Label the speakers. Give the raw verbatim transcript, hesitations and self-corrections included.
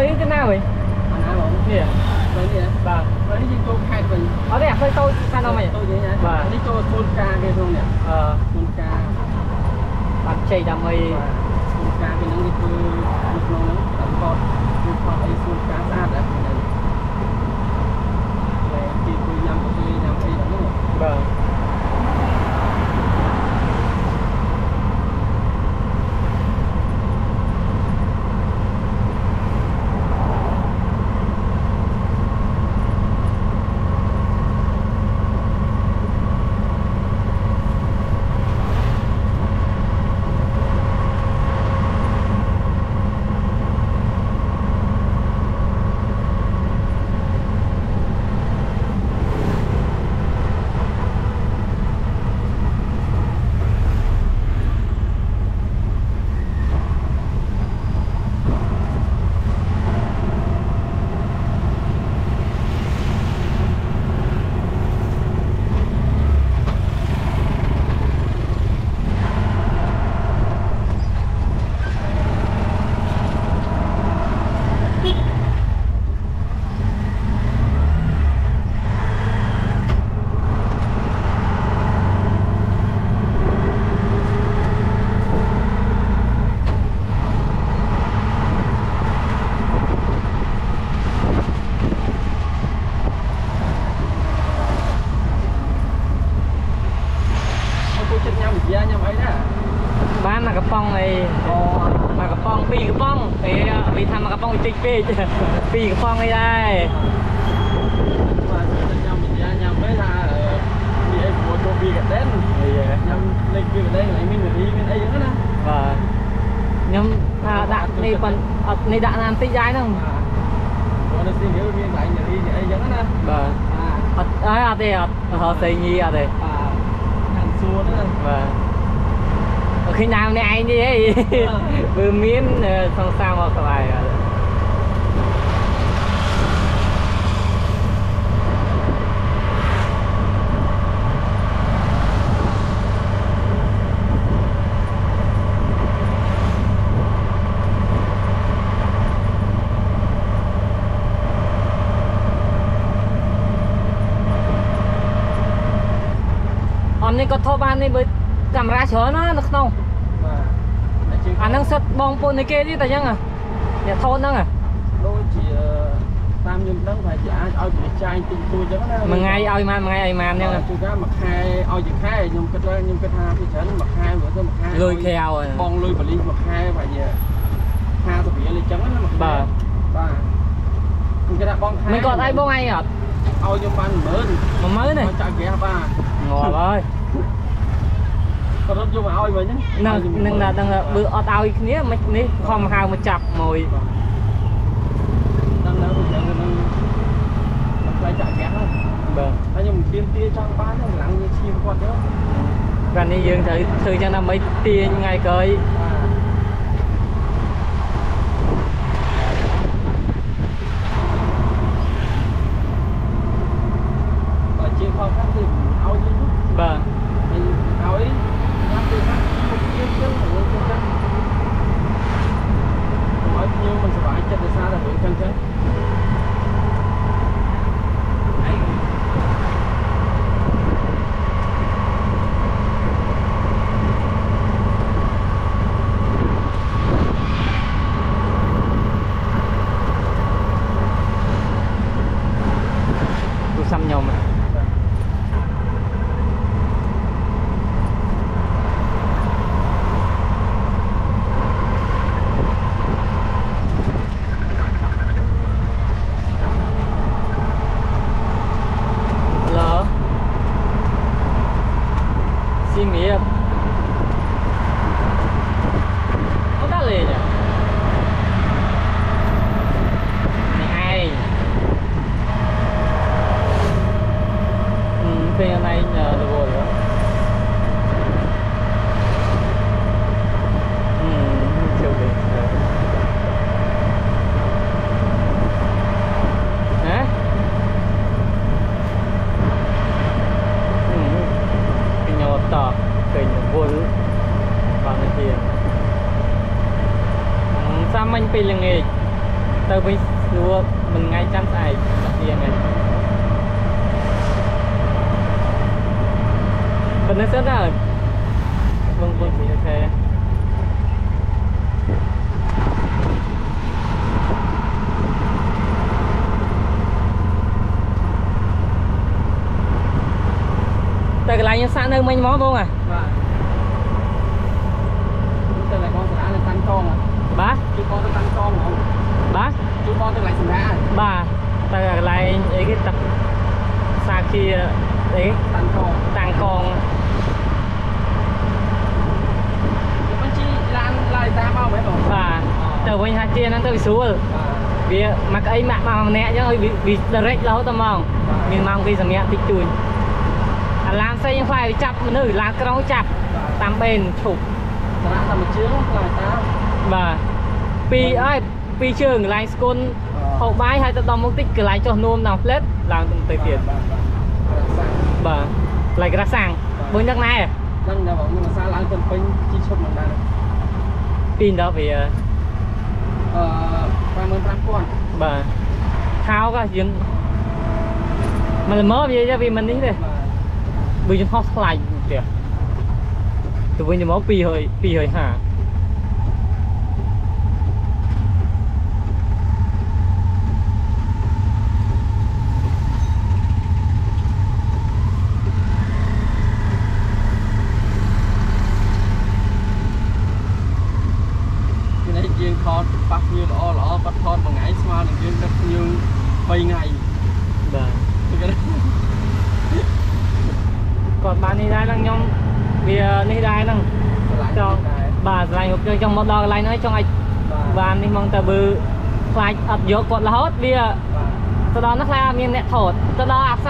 Speaker 1: khơi cái nào vậy
Speaker 2: nào bọn
Speaker 1: nè
Speaker 2: vậy nè
Speaker 1: bà
Speaker 2: vậy đi cho khai mình
Speaker 1: ở đây khơi tôi sao nào mày
Speaker 2: tôi vậy nha bà đi cho thôn ca kia không nè
Speaker 1: ờ
Speaker 2: thôn ca
Speaker 1: bạn chạy đam mê
Speaker 2: thôn ca cái nó đi từ một nó nó tận con một con ấy thôn ca sát đấy này thì tôi nhầm tôi nhầm ấy đó nữa
Speaker 1: vâng bán mà cái phong này mà cái phong pi cái phong thì vì thằng mà cái phong chích pi pi cái phong này đây
Speaker 2: mà nhầm nhầm nhầm mấy là đi em của cho pi cái đến nhầm lên pi cái đây lại mình đi bên đây nữa nè
Speaker 1: và nhưng đạn này còn này đạn làm tích dài không
Speaker 2: nó xin hiểu viên lại nhà đi thì ấy giống nè
Speaker 1: và ấy à thì họ xây nhi à thì
Speaker 2: hàng xua nữa
Speaker 1: và khi nào này anh đi ấy vừa miếng xong sao mà các bạn hôm nay có thô ban đi với camera chở nó được không anh đang sắt bong pôn này kia đi tại chăng à nhà thôn đó à
Speaker 2: đôi chỉ tam nhung đó phải trả ao chỉ trai tình tôi chứ
Speaker 1: mà ngay ao man ngay ai man nha
Speaker 2: chú cá mặc hai ao chỉ khai nhung cái đó nhung cái tha thì chấn mặc hai bữa tôi mặc hai
Speaker 1: lôi theo rồi
Speaker 2: bong lôi và ly mặc hai và về hai tập biển lên chấn nó mặc
Speaker 1: bà
Speaker 2: bà cái đã bong
Speaker 1: mình còn ai bong ai à
Speaker 2: ao cho ban mới
Speaker 1: mà mới này
Speaker 2: chạy ghé ba
Speaker 1: ngồi ơi
Speaker 2: còn nó vô mà ao vậy nhá
Speaker 1: nên là đang là bữa ở tao kia mấy ní không hao mà chập mồi
Speaker 2: đang đang đang đang chạy ghé không
Speaker 1: vâng
Speaker 2: anh nhưng tiên tia trong bán nó lặng như chim con đó
Speaker 1: gần như dương thử thử cho nó mấy tia ngày cơi
Speaker 2: ở trên phòng khác thì ao gì
Speaker 1: vâng
Speaker 2: ao ấy ăn từ khác một chiếc chứ một chiếc chân nói nhiều mình sẽ phải chân từ xa là hướng chân chứ
Speaker 1: tôi xăm nhau mà xin nghỉ có đã lề nhỉ này ừ, thì hôm nay nhờ được rồi đó ừ, chiều đi hả tỏ kênh vô lũ bằng cái tiền sao anh pin là nghề ទៅវិញស្រួលមិនថ្ងៃចាំស្អែកទីថ្ងៃប៉ុណ្ណឹងសិនដែរបងបងពីអូខេតែកន្លែងយើងសាក់នៅមិញហ្មងបងអា
Speaker 2: បាទទៅlại con xã lên tăng con à
Speaker 1: បាទ
Speaker 2: chú conទៅtăng con không
Speaker 1: បាទ
Speaker 2: chú conទៅlạiសម្រាប់
Speaker 1: បាទតែកន្លែងអីគេទឹកសាគាអី
Speaker 2: tăng con
Speaker 1: តាំងកង
Speaker 2: มันជីឡានឡាយតាមមកមែនបង
Speaker 1: បាទទៅវិញហាជាហ្នឹងទៅវាស្រួល
Speaker 2: បាទ
Speaker 1: វាមកអីម៉ាក់មកម្នាក់អញ្ចឹងឲ្យវា direct រហូតដល់ម៉ោងមានម៉ោងពីសម្រាប់តិចតួចអាឡានផ្សេងផ្លែចាប់មនុស្សឡានក្រុងចាប់តាមបេនឈប់
Speaker 2: សារៈតែមួយជើងឡាយតាម
Speaker 1: បាទពីអើយពីជើងកន្លែងស្គុនហូបបាយហើយទៅដល់មុខតិចកន្លែងចុះនោមដល់ផ្លេតឡើងទៅទៀត
Speaker 2: បាទបាទក្រសាំង
Speaker 1: បាទឡៃក្រាសាំងមួយនឹកណែ
Speaker 2: ដឹងតែបងនឹងសារឡើងទៅពេញជីឈប់មិនដែរ
Speaker 1: ពីដល់វា
Speaker 2: អឺ five mươi lăm con
Speaker 1: បាទខោក៏យើងមិនល្មមនិយាយទៅវាមិននេះទេ
Speaker 2: បាទ
Speaker 1: បើយើងហោះខ្លាញ់ទៀតទៅវិញទៅមកពីរហើយពីរហើយហា
Speaker 2: យើងថតប៉ះវាល្អល្អគាត់ថតមួយថ្ងៃស្មើនឹងយើងដឹកភ្ញៀវបីថ្ងៃ
Speaker 1: បាទ គាត់បាននេះដែរហ្នឹងខ្ញុំវានេះដែរហ្នឹងចង់បាទឆ្លាញ់ហូបយើងចង់មកដល់កន្លែងហ្នឹងចង់ឲ្យបាននេះមកទៅបើខ្លាចអត់យកគាត់រហូតវាទៅដល់នោះខ្លាចមានអ្នកថតទៅដល់